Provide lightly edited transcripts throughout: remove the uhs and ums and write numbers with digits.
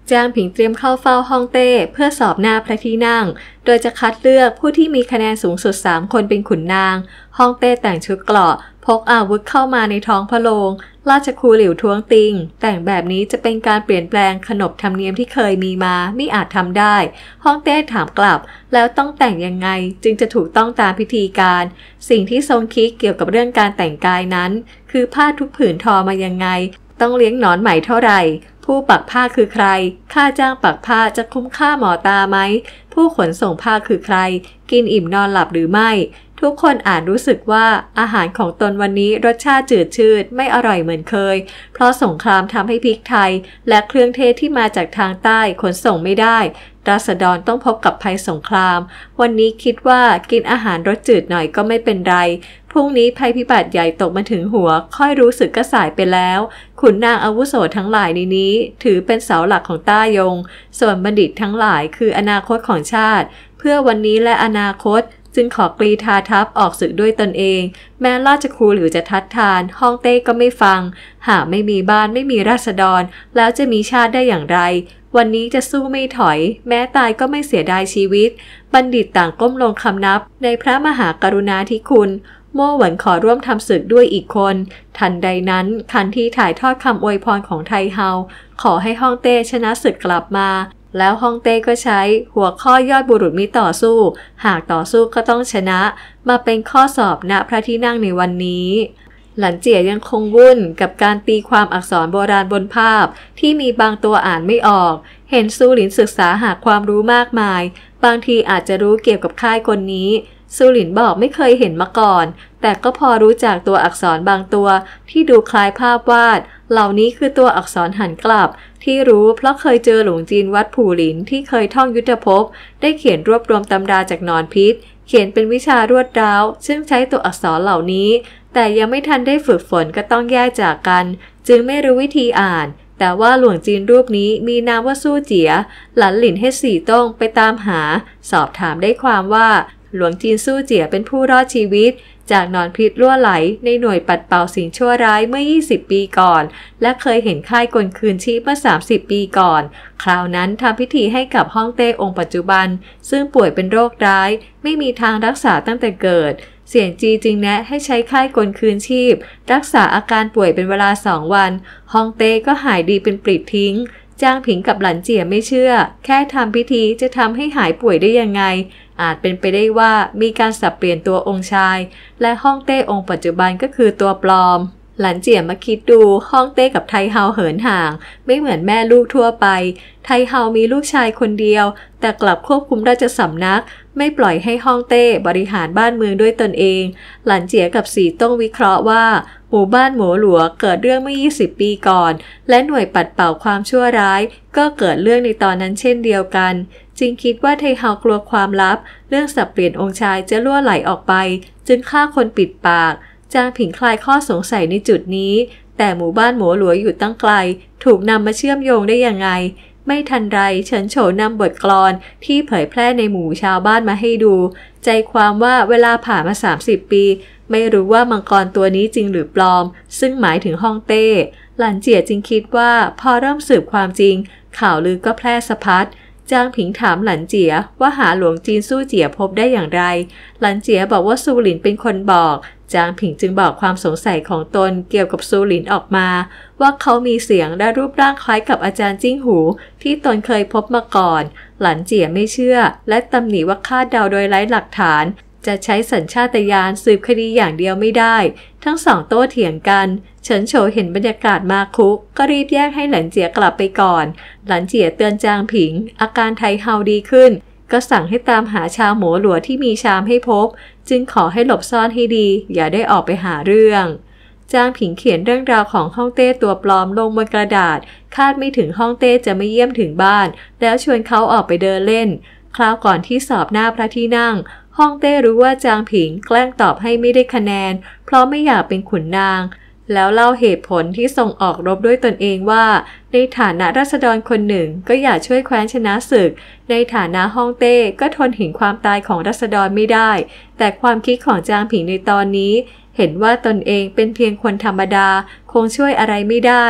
จางผิงเตรียมเข้าเฝ้าฮ่องเต้เพื่อสอบหน้าพระที่นั่งโดยจะคัดเลือกผู้ที่มีคะแนนสูงสุด3 คนเป็นขุนนางฮ่องเต้แต่งชุดเกราะพกอาวุธเข้ามาในท้องพระโรงราชครูหลิวท้วงติงแต่งแบบนี้จะเป็นการเปลี่ยนแปลงขนบธรรมเนียมที่เคยมีมาไม่อาจทำได้ฮ่องเต้ถามกลับแล้วต้องแต่งยังไงจึงจะถูกต้องตามพิธีการสิ่งที่ทรงคิดเกี่ยวกับเรื่องการแต่งกายนั้นคือผ้าทุกผืนทอมายังไงต้องเลี้ยงหนอนไหมเท่าไหร่ผู้ปักผ้าคือใครค่าจ้างปักผ้าจะคุ้มค่าหมอตาไหมผู้ขนส่งผ้าคือใครกินอิ่มนอนหลับหรือไม่ทุกคนอาจรู้สึกว่าอาหารของตนวันนี้รสชาติจืดชืดไม่อร่อยเหมือนเคยเพราะสงครามทำให้พริกไทยและเครื่องเทศที่มาจากทางใต้ขนส่งไม่ได้ราษฎรต้องพบกับภัยสงครามวันนี้คิดว่ากินอาหารรสจืดหน่อยก็ไม่เป็นไรพรุ่งนี้ภัยพิบัติใหญ่ตกมาถึงหัวค่อยรู้สึกก็สายไปแล้วขุนนางอาวุโสทั้งหลายในนี้ถือเป็นเสาหลักของต้ายงส่วนบัณฑิตทั้งหลายคืออนาคตของชาติเพื่อวันนี้และอนาคตจึงขอกรีธาทัพออกศึกด้วยตนเองแม้ราชครูหลิวจะทัดทานฮ่องเต้ก็ไม่ฟังหากไม่มีบ้านไม่มีราษฎรแล้วจะมีชาติได้อย่างไรวันนี้จะสู้ไม่ถอยแม้ตายก็ไม่เสียดายชีวิตบัณฑิตต่างก้มลงคำนับในพระมหากรุณาธิคุณโม่หวนขอร่วมทำศึกด้วยอีกคนทันใดนั้นคันที่ถ่ายทอดคำอวยพรของไทเฮาขอให้ฮ่องเต้ชนะศึกกลับมาแล้วฮ่องเต้ก็ใช้หัวข้อยอดบุรุษมิต่อสู้หากต่อสู้ก็ต้องชนะมาเป็นข้อสอบณพระที่นั่งในวันนี้หลันเจี๋ยยังคงวุ่นกับการตีความอักษรโบราณบนภาพที่มีบางตัวอ่านไม่ออกเห็นซูหลินศึกษาหาความรู้มากมายบางทีอาจจะรู้เกี่ยวกับค่ายคนนี้ซูหลินบอกไม่เคยเห็นมาก่อนแต่ก็พอรู้จักตัวอักษรบางตัวที่ดูคล้ายภาพวาดเหล่านี้คือตัวอักษรหันกลับที่รู้เพราะเคยเจอหลวงจีนวัดผู่หลินที่เคยท่องยุทธภพได้เขียนรวบรวมตำราจากนอนพิษเขียนเป็นวิชารวดร้าวซึ่งใช้ตัวอักษรเหล่านี้แต่ยังไม่ทันได้ฝึกฝนก็ต้องแยกจากกันจึงไม่รู้วิธีอ่านแต่ว่าหลวงจีนรูปนี้มีนามว่าสู้เจี๋ยหลันหลินให้สี่ต้งไปตามหาสอบถามได้ความว่าหลวงจีนสู้เจี๋ยเป็นผู้รอดชีวิตจากนอนพิษรั่วไหลในหน่วยปัดเป่าสิ่งชั่วร้ายเมื่อ20 ปีก่อนและเคยเห็นค่ายกลคืนชีพเมื่อ30 ปีก่อนคราวนั้นทำพิธีให้กับฮ่องเต้องค์ปัจจุบันซึ่งป่วยเป็นโรคร้ายไม่มีทางรักษาตั้งแต่เกิดเสี่ยงจีจึงแนะให้ใช้ค่ายกลคืนชีพรักษาอาการป่วยเป็นเวลา2 วันฮ่องเต้ก็หายดีเป็นปลิดทิ้งจางผิงกับหลันเจี๋ยไม่เชื่อแค่ทำพิธีจะทำให้หายป่วยได้ยังไงอาจเป็นไปได้ว่ามีการสับเปลี่ยนตัวองค์ชายและฮ่องเต้องค์ปัจจุบันก็คือตัวปลอมหลันเจี๋ยมาคิดดูฮ่องเต้กับไทเฮาเหินห่างไม่เหมือนแม่ลูกทั่วไปไทเฮามีลูกชายคนเดียวแต่กลับควบคุมราชสำนักไม่ปล่อยให้ฮ่องเต้บริหารบ้านเมืองด้วยตนเองหลันเจี๋ยกับสีต้องวิเคราะห์ว่าหมู่บ้านหมูหลัวเกิดเรื่องเมื่อ20 ปีก่อนและหน่วยปัดเป่าความชั่วร้ายก็เกิดเรื่องในตอนนั้นเช่นเดียวกันจึงคิดว่าไทเฮากลัวความลับเรื่องสับเปลี่ยนองค์ชายจะล่วไหลออกไปจึงฆ่าคนปิดปากจางผิงคลายข้อสงสัยในจุดนี้แต่หมู่บ้านหมูหลัวอยู่ตั้งไกลถูกนำมาเชื่อมโยงได้ยังไงไม่ทันไรเฉินโฉนำบทกลอนที่เผยแพร่ในหมู่ชาวบ้านมาให้ดูใจความว่าเวลาผ่านมา30 ปีไม่รู้ว่ามังกรตัวนี้จริงหรือปลอมซึ่งหมายถึงฮ่องเต้หลันเจี๋ยจึงคิดว่าพอเริ่มสืบความจริงข่าวลือก็แพร่สะพัดจางผิงถามหลันเจี๋ยว่าหาหลวงจีนสู้เจี๋ยพบได้อย่างไรหลันเจี๋ยบอกว่าซูหลินเป็นคนบอกจางผิงจึงบอกความสงสัยของตนเกี่ยวกับซูหลินออกมาว่าเขามีเสียงและรูปร่างคล้ายกับอาจารย์จิ้งหูที่ตนเคยพบมาก่อนหลันเจี๋ยไม่เชื่อและตำหนิว่าคาดเดาโดยไร้หลักฐานจะใช้สัญชาตญาณสืบคดีอย่างเดียวไม่ได้ทั้งสองโต้เถียงกันเฉินโฉเห็นบรรยากาศมาคุกก็รีบแยกให้หลันเจี๋ยกลับไปก่อนหลันเจี๋ยเตือนจางผิงอาการไทเฮาดีขึ้นก็สั่งให้ตามหาชาวหมูหลัวที่มีชามให้พบจึงขอให้หลบซ่อนให้ดีอย่าได้ออกไปหาเรื่องจางผิงเขียนเรื่องราวของฮ่องเต้ตัวปลอมลงบนกระดาษคาดไม่ถึงฮ่องเต้จะไม่เยี่ยมถึงบ้านแล้วชวนเขาออกไปเดินเล่นคราวก่อนที่สอบหน้าพระที่นั่งฮ่องเต้รู้ว่าจางผิงแกล้งตอบให้ไม่ได้คะแนนเพราะไม่อยากเป็นขุนนางแล้วเล่าเหตุผลที่ส่งออกรบด้วยตนเองว่าในฐานะราษฎรคนหนึ่งก็อยากช่วยแคว้นชนะศึกในฐานะฮ่องเต้ก็ทนเห็นความตายของราษฎรไม่ได้แต่ความคิดของจางผิงในตอนนี้เห็นว่าตนเองเป็นเพียงคนธรรมดาคงช่วยอะไรไม่ได้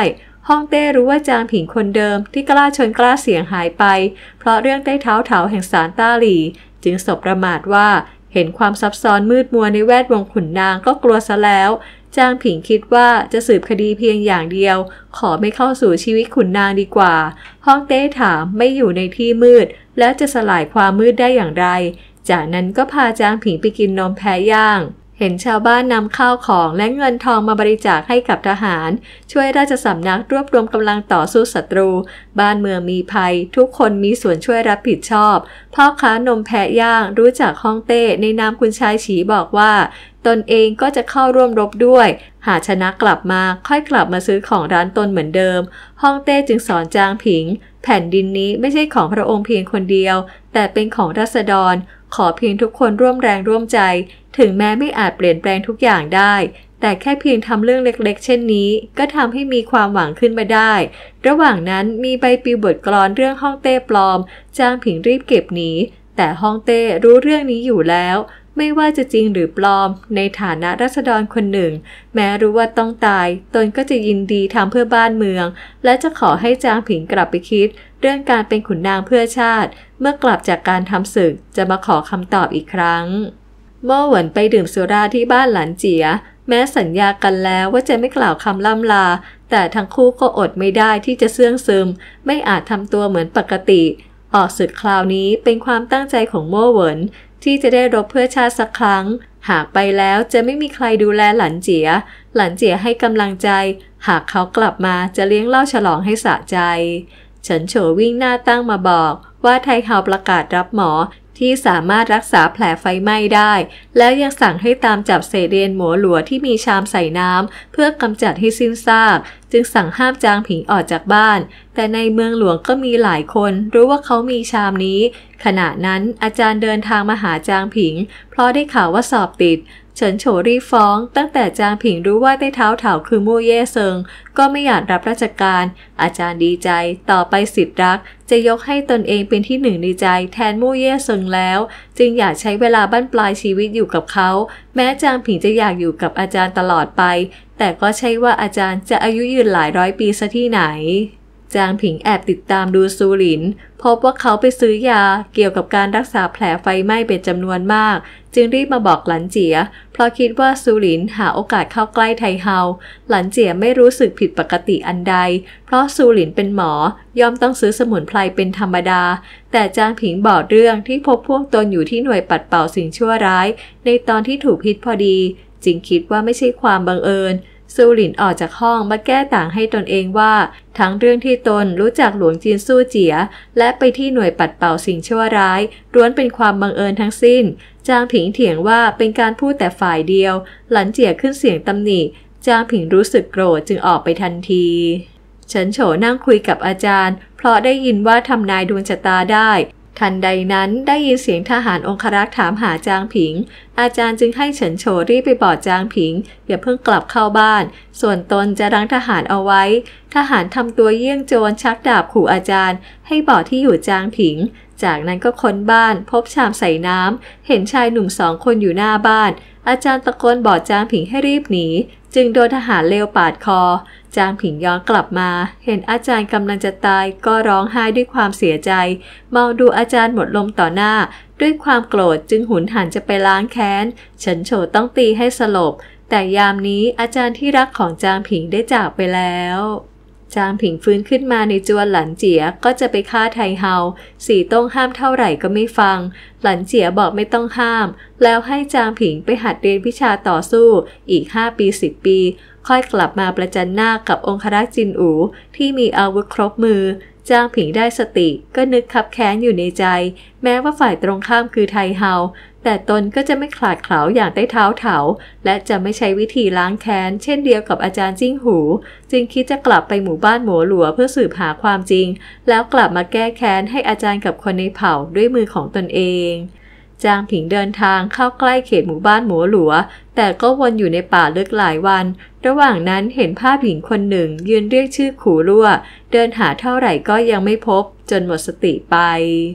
ฮ่องเต้รู้ว่าจางผิงคนเดิมที่กล้าชนกล้าเสียงหายไปเพราะเรื่องใต้เท้าเถาแห่งศาลต้าหลี่จึงสบประมาทว่าเห็นความซับซ้อนมืดมัวในแวดวงขุนนางก็กลัวซะแล้วจางผิงคิดว่าจะสืบคดีเพียงอย่างเดียวขอไม่เข้าสู่ชีวิตขุนนางดีกว่าฮ่องเต้ถามไม่อยู่ในที่มืดแล้วจะสลายความมืดได้อย่างไรจากนั้นก็พาจางผิงไปกินนมแพะย่างเห็นชาวบ้านนำข้าวของและเงินทองมาบริจาคให้กับทหารช่วยราชสำนักรวบรวมกำลังต่อสู้ศัตรูบ้านเมืองมีภัยทุกคนมีส่วนช่วยรับผิดชอบพ่อค้านมแพะย่างรู้จักฮ่องเต้ในนามคุณชายฉีบอกว่าตนเองก็จะเข้าร่วมรบด้วยหากชนะกลับมาค่อยกลับมาซื้อของร้านตนเหมือนเดิมฮ่องเต้จึงสอนจางผิงแผ่นดินนี้ไม่ใช่ของพระองค์เพียงคนเดียวแต่เป็นของราษฎรขอเพียงทุกคนร่วมแรงร่วมใจถึงแม้ไม่อาจเปลี่ยนแปลงทุกอย่างได้แต่แค่เพียงทำเรื่องเล็กๆเช่นนี้ก็ทำให้มีความหวังขึ้นมาได้ระหว่างนั้นมีใบปลิวบทกลอนเรื่องฮ่องเต้ปลอมจางผิงรีบเก็บหนีแต่ฮ่องเต้รู้เรื่องนี้อยู่แล้วไม่ว่าจะจริงหรือปลอมในฐานะราษฎรคนหนึ่งแม้รู้ว่าต้องตายตนก็จะยินดีทำเพื่อบ้านเมืองและจะขอให้จางผิงกลับไปคิดเรื่องการเป็นขุนนางเพื่อชาติเมื่อกลับจากการทำศึกจะมาขอคำตอบอีกครั้งโม่เหวินไปดื่มสุราที่บ้านหลานเจียแม้สัญญากันแล้วว่าจะไม่กล่าวคำล่ำลาแต่ทั้งคู่ก็อดไม่ได้ที่จะเสื่องซึมไม่อาจทำตัวเหมือนปกติออกศึกคราวนี้เป็นความตั้งใจของโม่เหวินที่จะได้รบเพื่อชาติสักครั้งหากไปแล้วจะไม่มีใครดูแลหลันเจียให้กำลังใจหากเขากลับมาจะเลี้ยงเหล้าฉลองให้สะใจเฉินโฉวิ่งหน้าตั้งมาบอกว่าไทเฮาประกาศรับหมอที่สามารถรักษาแผลไฟไหม้ได้แล้วยังสั่งให้ตามจับเศษเรียนหมัวหลัวที่มีชามใส่น้ำเพื่อกำจัดให้สิ้นซากจึงสั่งห้ามจางผิงออกจากบ้านแต่ในเมืองหลวงก็มีหลายคนรู้ว่าเขามีชามนี้ขณะนั้นอาจารย์เดินทางมาหาจางผิงเพราะได้ข่าวว่าสอบติดเฉินโฉรีฟ้องตั้งแต่จางผิงรู้ว่าใต้เท้าเถาคือมู่เย่เซิงก็ไม่อยากรับราชการอาจารย์ดีใจต่อไปสิทธิรักจะยกให้ตนเองเป็นที่หนึ่งในใจแทนมู่เย่เซิงแล้วจึงอยากใช้เวลาบั้นปลายชีวิตอยู่กับเขาแม้จางผิงจะอยากอยู่กับอาจารย์ตลอดไปแต่ก็ใช่ว่าอาจารย์จะอายุยืนหลายร้อยปีซะที่ไหนจางผิงแอบติดตามดูซูหลินพบว่าเขาไปซื้อยาเกี่ยวกับการรักษาแผลไฟไหม้เป็นจำนวนมากจึงรีบมาบอกหลันเจียเพราะคิดว่าซูหลินหาโอกาสเข้าใกล้ไทเฮาหลันเจียไม่รู้สึกผิดปกติอันใดเพราะซูหลินเป็นหมอย่อมต้องซื้อสมุนไพรเป็นธรรมดาแต่จางผิงบอกเรื่องที่พบพวกตนอยู่ที่หน่วยปัดเป่าสิ่งชั่วร้ายในตอนที่ถูกพิษพอดีจึงคิดว่าไม่ใช่ความบังเอิญซูหลินออกจากห้องมาแก้ต่างให้ตนเองว่าทั้งเรื่องที่ตนรู้จักหลวงจีนสู้เจี๋ยและไปที่หน่วยปัดเป่าสิ่งชั่วร้ายล้วนเป็นความบังเอิญทั้งสิ้นจางผิงเถียงว่าเป็นการพูดแต่ฝ่ายเดียวหลันเจี๋ยขึ้นเสียงตำหนิจางผิงรู้สึกโกรธจึงออกไปทันทีเฉินโฉนั่งคุยกับอาจารย์เพราะได้ยินว่าทำนายดวงชะตาได้ทันใดนั้นได้ยินเสียงทหารองครักษ์ถามหาจางผิงอาจารย์จึงให้เฉินโฉรีบไปบอกจางผิงอย่าเพิ่งกลับเข้าบ้านส่วนตนจะรั้งทหารเอาไว้ทหารทำตัวเยี่ยงโจรชักดาบขู่อาจารย์ให้บอกที่อยู่จางผิงจากนั้นก็ค้นบ้านพบชามใส่น้ำเห็นชายหนุ่ม2 คนอยู่หน้าบ้านอาจารย์ตะโกนบอกจางผิงให้รีบหนีจึงโดนทหารเลวปาดคอจางผิงย้อนกลับมาเห็นอาจารย์กำลังจะตายก็ร้องไห้ด้วยความเสียใจมองดูอาจารย์หมดลมต่อหน้าด้วยความโกรธจึงหุนหันจะไปล้างแค้นเฉินโฉต้องตีให้สลบแต่ยามนี้อาจารย์ที่รักของจางผิงได้จากไปแล้วจางผิงฟื้นขึ้นมาในจวนหลันเจี๋ยก็จะไปฆ่าไทเฮาสีต้งห้ามเท่าไหร่ก็ไม่ฟังหลันเจี๋ยบอกไม่ต้องห้ามแล้วให้จางผิงไปหัดเรียนวิชาต่อสู้อีก5 ปี 10 ปีค่อยกลับมาประจันหน้ากับองครักษ์จินอูที่มีอาวุธครบมือจางผิงได้สติก็นึกคับแค้นอยู่ในใจแม้ว่าฝ่ายตรงข้ามคือไทเฮาแต่ตนก็จะไม่ขลาดเขลาอย่างใต้เท้าเถาและจะไม่ใช้วิธีล้างแค้นเช่นเดียวกับอาจารย์จิ้งหูจึงคิดจะกลับไปหมู่บ้านหมัวหลัวเพื่อสืบหาความจริงแล้วกลับมาแก้แค้นให้อาจารย์กับคนในเผ่าด้วยมือของตนเองจางผิงเดินทางเข้าใกล้เขตหมู่บ้านหมัวหลัวแต่ก็วนอยู่ในป่าลึกหลายวันระหว่างนั้นเห็นภาพหญิงคนหนึ่งยืนเรียกชื่อขู่รั่วเดินหาเท่าไหร่ก็ยังไม่พบจนหมดสติไป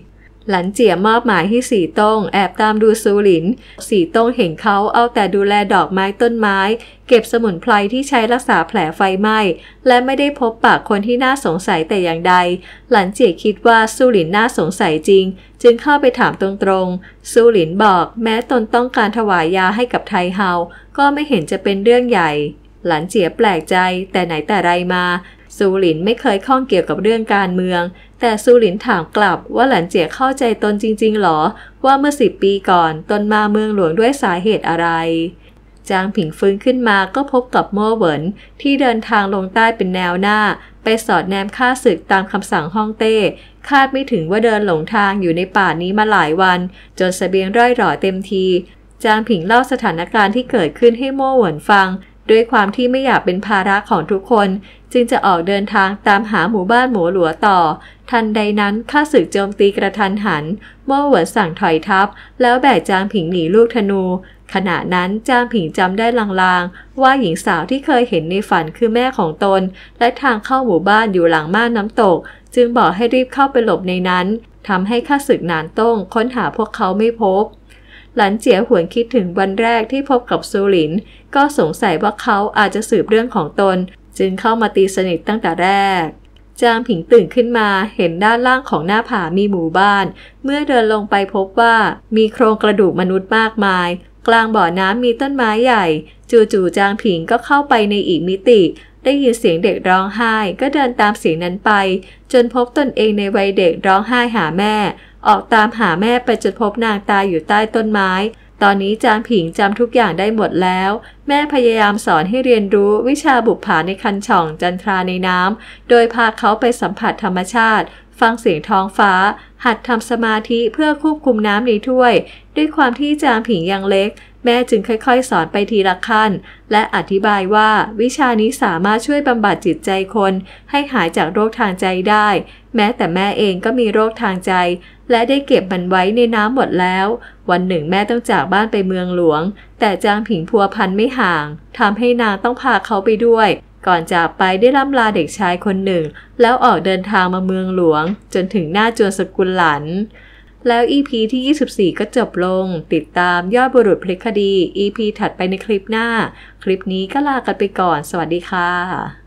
หลันเจี๋ยมอบหมายให้สีต้งแอบตามดูซูหลินสีต้งเห็นเขาเอาแต่ดูแลดอกไม้ต้นไม้เก็บสมุนไพรที่ใช้รักษาแผลไฟไหม้และไม่ได้พบปากคนที่น่าสงสัยแต่อย่างใดหลันเจี๋ยคิดว่าซูหลินน่าสงสัยจริงจึงเข้าไปถามตรงๆซูหลินบอกแม้ตนต้องการถวายยาให้กับไทเฮาก็ไม่เห็นจะเป็นเรื่องใหญ่หลันเจี๋ยแปลกใจแต่ไหนแต่ไรมาซูหลินไม่เคยข้องเกี่ยวกับเรื่องการเมืองแต่ซูหลินถามกลับว่าหลันเจี๋ยเข้าใจตนจริงๆหรอว่าเมื่อ10 ปีก่อนตนมาเมืองหลวงด้วยสาเหตุอะไรจางผิงฟื้นขึ้นมาก็พบกับโม่เหวินที่เดินทางลงใต้เป็นแนวหน้าไปสอดแนมฆ่าศึกตามคำสั่งฮ่องเต้คาดไม่ถึงว่าเดินหลงทางอยู่ในป่านี้มาหลายวันจนเสบียงร่อยหรอเต็มทีจางผิงเล่าสถานการณ์ที่เกิดขึ้นให้โม่เหวินฟังด้วยความที่ไม่อยากเป็นภาระของทุกคนจึงจะออกเดินทางตามหาหมู่บ้านหมูหลัวต่อทันใดนั้นข้าศึกโจมตีกระทันหันโม่เหวินสั่งถอยทัพแล้วแบกจางผิงหนีลูกธนูขณะนั้นจางผิงจำได้ลางๆว่าหญิงสาวที่เคยเห็นในฝันคือแม่ของตนและทางเข้าหมู่บ้านอยู่หลังม่านน้ำตกจึงบอกให้รีบเข้าไปหลบในนั้นทำให้ข้าศึกหนานต้งค้นหาพวกเขาไม่พบหลันเจี๋ยหวนคิดถึงวันแรกที่พบกับซูหลินก็สงสัยว่าเขาอาจจะสืบเรื่องของตนจึงเข้ามาตีสนิทตั้งแต่แรกจางผิงตื่นขึ้นมาเห็นด้านล่างของหน้าผามีหมู่บ้านเมื่อเดินลงไปพบว่ามีโครงกระดูกมนุษย์มากมายกลางบ่อน้ำมีต้นไม้ใหญ่จู่ๆจางผิงก็เข้าไปในอีกมิติได้ยินเสียงเด็กร้องไห้ก็เดินตามเสียงนั้นไปจนพบตนเองในวัยเด็กร้องไห้หาแม่ออกตามหาแม่ไปจนพบนางตายอยู่ใต้ต้นไม้ตอนนี้จางผิงจำทุกอย่างได้หมดแล้วแม่พยายามสอนให้เรียนรู้วิชาบุปผาในคันช่องจันทราในน้ำโดยพาเขาไปสัมผัสธรรมชาติฟังเสียงท้องฟ้าหัดทำสมาธิเพื่อควบคุมน้ำในถ้วยด้วยความที่จางผิงยังเล็กแม่จึงค่อยๆสอนไปทีละขั้นและอธิบายว่าวิชานี้สามารถช่วยบำบัดจิตใจคนให้หายจากโรคทางใจได้แม้แต่แม่เองก็มีโรคทางใจและได้เก็บมันไว้ในน้ำหมดแล้ววันหนึ่งแม่ต้องจากบ้านไปเมืองหลวงแต่จางผิงพัวพันไม่ห่างทำให้นางต้องพาเขาไปด้วยก่อนจากไปได้ล่ำลาเด็กชายคนหนึ่งแล้วออกเดินทางมาเมืองหลวงจนถึงหน้าจวนสกุลหลันแล้ว EP ที่24ก็จบลงติดตามยอดบุรุษพลิกคดี EP ถัดไปในคลิปหน้าคลิปนี้ก็ลากันไปก่อนสวัสดีค่ะ